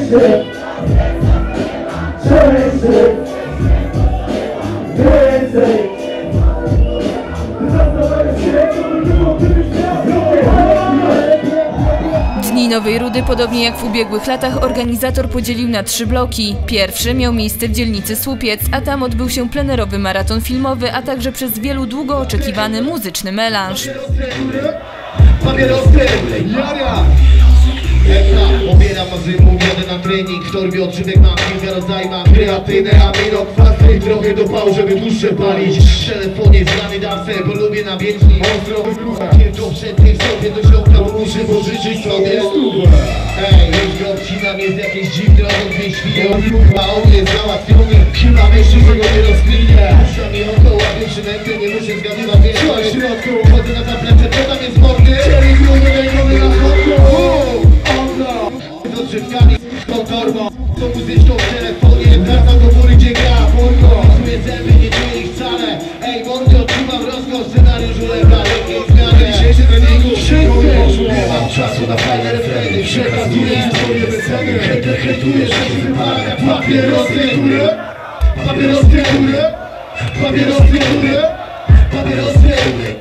jeszcze, więcej. Dni Nowej Rudy, podobnie jak w ubiegłych latach, organizator podzielił na 3 bloki. Pierwszy miał miejsce w dzielnicy Słupiec, a tam odbył się plenerowy maraton filmowy, a także przez wielu długo oczekiwany muzyczny melanż. Pobieram mazy, mówione na trening. W torbie odżywek mam kilka rodzajów, mam kreatynę, aminok, fasy i trochę dopału, żeby dłuższe palić. W telefonie znany dawce, bo lubię na wierzchni ostro. Tylko przed tym sobie do środka, bo muszę pożyczyć sobie. Ej, już go obcinam, jest jakieś dziwne, on dwie świnie. A on jest załatwiony, chyba myśli, że go nie rozkminie. Puszcza mi oko, łapię przynętę, nie muszę zgadywać, więc w środku. Chodzę na zaplecze, co tam jest mordy? Czyli gruby wejdziemy na chodku. Z odżywkami, z tą torbą, z tą muzyczką w telefonie. Wracam do góry, gdzie gra porno. Czuję zęby, nie czuję ich wcale. Ej, mordy, odczuwam rozkosz, scenariusz ulega lekkiej zmiany. Dzisiejszy treningu wszyscy. Nie mam czasu na fajne refreny. Przekazuję historię bez ceny. Hejter hejtuje, że się wypala jak papierosy. Papierosy, papierosy, papierosy.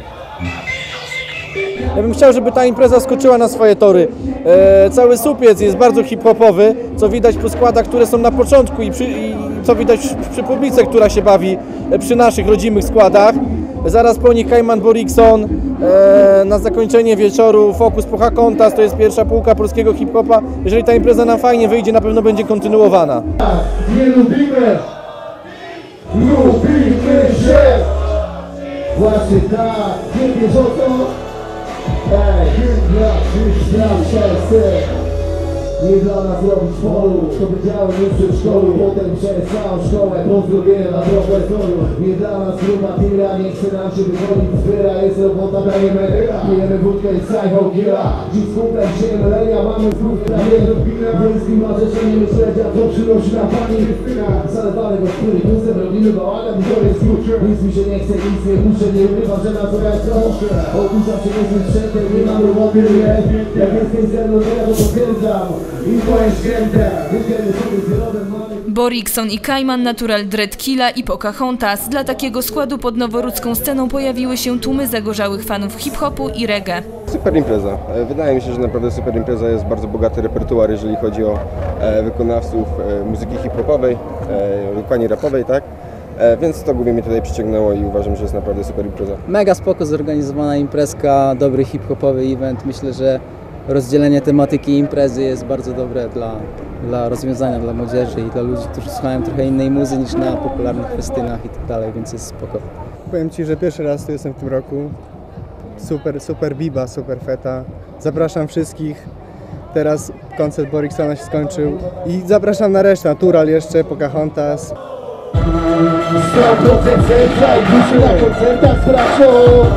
Ja bym chciał, żeby ta impreza skoczyła na swoje tory. Cały Słupiec jest bardzo hip-hopowy, co widać po składach, które są na początku i co widać przy publice, która się bawi przy naszych rodzimych składach. Zaraz po nich Kajman Borikson, na zakończenie wieczoru Focus Pocahontas, to jest pierwsza półka polskiego hip-hopa. Jeżeli ta impreza nam fajnie wyjdzie, na pewno będzie kontynuowana. Nie lubimy się. Właśnie tak, nie wiesz o to. Ej, ja przyszłam szersy. Nie dla nas robić polu, to wiedziałem już w szkolu. Potem przez całą szkołę pozdrowienia na profesoru. Nie dla nas gruba tira, nie chce nam się wychodzić z wyra. Jest robota, dajemy ryra. Pijemy wódkę i psycho gira. Dziś z kumplem się mylenia, mamy wpływ na wiele. Wielski marzeczeniem śledzia, to przynosi nam pani Krystyna. Zalewany go skóry, kusem robimy bałagan i to jest klucz. Nic mi się nie chce, nic nie muszę, nie ukrywam, że na co ja proszę. Oduszam się niezłym sprzętem, nie mam roboty, nie. Jak jestem ze mną, to ja to potwierdzam. Borikson i Kajman, Natural Dread Killa i Pocahontas. Dla takiego składu pod noworudzką sceną pojawiły się tłumy zagorzałych fanów hip-hopu i reggae. Super impreza. Wydaje mi się, że naprawdę super impreza. Jest bardzo bogaty repertuar, jeżeli chodzi o wykonawców muzyki hip-hopowej, dokładnie rapowej, tak? Więc to głównie mnie tutaj przyciągnęło i uważam, że jest naprawdę super impreza. Mega spoko zorganizowana imprezka, dobry hip-hopowy event. Myślę, że rozdzielenie tematyki imprezy jest bardzo dobre dla rozwiązania, dla młodzieży i dla ludzi, którzy słuchają trochę innej muzy niż na popularnych festynach i tak dalej, więc jest spoko. Powiem Ci, że pierwszy raz tu jestem w tym roku. Super biba, super feta. Zapraszam wszystkich. Teraz koncert Boriksona się skończył i zapraszam na resztę. Natural jeszcze, Pocahontas. 100% serca i duszy na koncertach z bracią.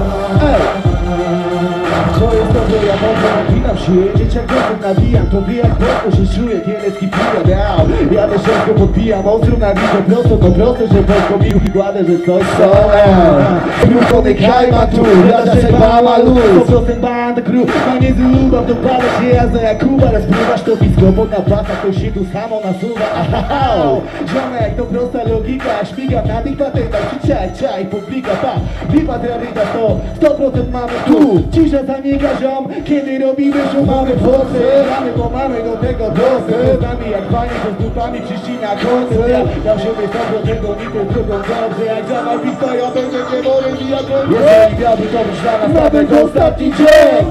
To jest dobre, ja mocno napinam się. Dzieciak głosem nawijam, to wie jak prosto się czuję. Kielecki pijam, jadę szybko podbijam. Ostro na widzę prosto, to proste, że polską mi kładę, że coś są. Skrócony Kajman tu, rada się mała luz. Po prostu banda crew, ma nie zluba. Dopada się jazda jak Kuba, ale spływasz to blisko. Bo na pasach to się tu samo nasuwa. Ziomek, to prosta logika. Śmigam na tych patentach, czy czaj, publika, pa. Pipa trawita to 100% mamy tu. Cisza zamiega ziom, kiedy robimy show. Mamy focy, bo mamy do tego dosy. Z nami jak panie, to z dupami przyścina koncert. Ja dam się wysoko, tego nigdy drugą dobrze. Jak za nami stoją, będzie nie wolę i jak on. Jeżeli miałby to być dla nas nawet ostatni dzień.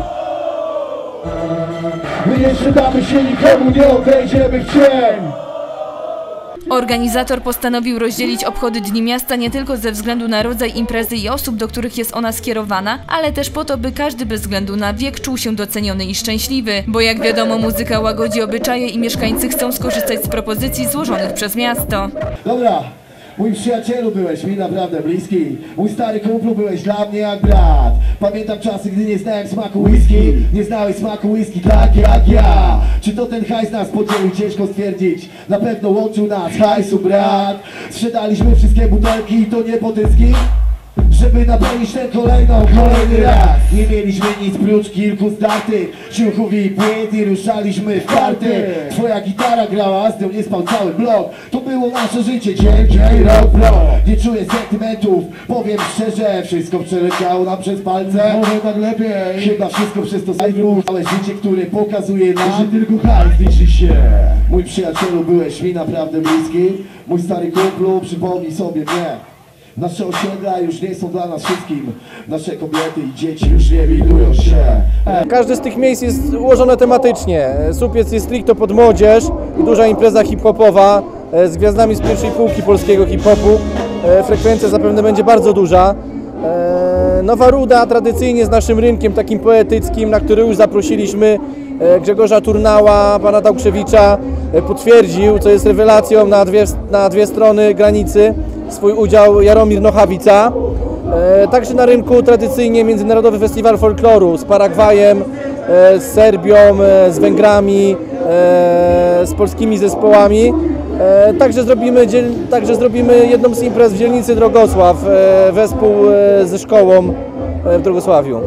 My jeszcze damy się nikomu, nie odejdziemy w cień. Organizator postanowił rozdzielić obchody Dni Miasta nie tylko ze względu na rodzaj imprezy i osób, do których jest ona skierowana, ale też po to, by każdy bez względu na wiek czuł się doceniony i szczęśliwy. Bo jak wiadomo, muzyka łagodzi obyczaje i mieszkańcy chcą skorzystać z propozycji złożonych przez miasto. Dobra, mój przyjacielu byłeś mi naprawdę bliski. Mój stary kumplu byłeś dla mnie jak brat. Pamiętam czasy, gdy nie znałem smaku whisky. Nie znałeś smaku whisky tak jak ja. Czy to ten hajs nas podzielił? Ciężko stwierdzić. Na pewno łączył nas hajsu brat. Sprzedaliśmy wszystkie butelki i to nie potyski. żeby napełnić ten kolejny raz. Nie mieliśmy nic prócz kilku zdartych ciuchów i płyt i ruszaliśmy w party. Twoja gitara grała, z nią nie spał cały blok. To było nasze życie, dzień, rok, nie czuję sentymentów, powiem szczerze, wszystko przeleciało nam przez palce. Może tak lepiej, chyba wszystko przez to sajfu. Całe życie, które pokazuje nam, że tylko hajs liczy się. Mój przyjacielu, byłeś mi naprawdę bliski. Mój stary kumplu, przypomnij sobie mnie. Nasze osiedla już nie są dla nas wszystkim. Nasze kobiety i dzieci już nie widują się. Każde z tych miejsc jest ułożone tematycznie. Słupiec jest stricte pod młodzież i duża impreza hip-hopowa z gwiazdami z pierwszej półki polskiego hip-hopu. Frekwencja zapewne będzie bardzo duża. Nowa Ruda tradycyjnie z naszym rynkiem takim poetyckim, na który już zaprosiliśmy Grzegorza Turnała, pana Dałkrzewicza, potwierdził, co jest rewelacją na dwie strony granicy, swój udział Jaromir Nochawica. Także na rynku tradycyjnie Międzynarodowy Festiwal Folkloru z Paragwajem, z Serbią, z Węgrami, z polskimi zespołami. Także zrobimy jedną z imprez w dzielnicy Drogosław, wespół ze szkołą w Drogosławiu.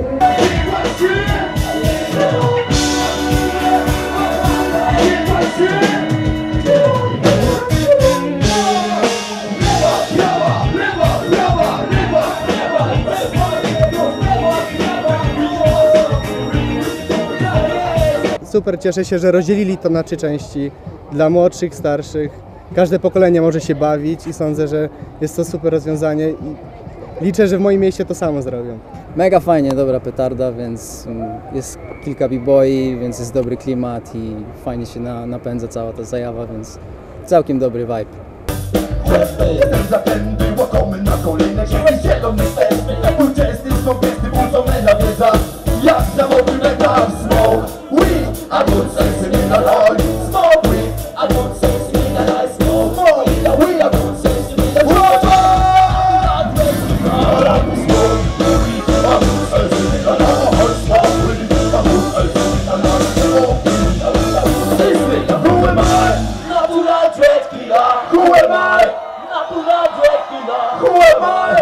Super, cieszę się, że rozdzielili to na 3 części. Dla młodszych, starszych. Każde pokolenie może się bawić i sądzę, że jest to super rozwiązanie i liczę, że w moim mieście to samo zrobią. Mega fajnie, dobra petarda, więc jest kilka b-boyi, więc jest dobry klimat i fajnie się napędza cała ta zajawa, więc całkiem dobry vibe. Jestem zapędny, łakomy na kolejne dzień. Zielony stępy, uczesty, zdobyty, budzona wiedza. Jak zawodny metal, smoke weed, a good sense in the life. Smoke weed, a good sense in the life. Smoke weed, a good sense in the life. Who am I? Natural dread killer. Who am I? Natural dread killer. Who am I?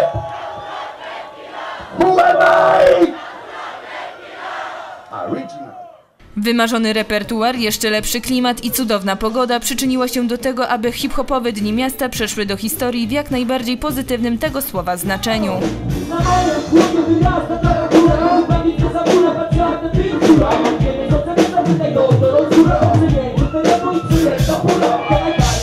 Who am I? Original. Wymarzony repertuar, jeszcze lepszy klimat i cudowna pogoda przyczyniło się do tego, aby hip-hopowe Dni Miasta przeszły do historii w jak najbardziej pozytywnym tego słowa znaczeniu. Kurwa,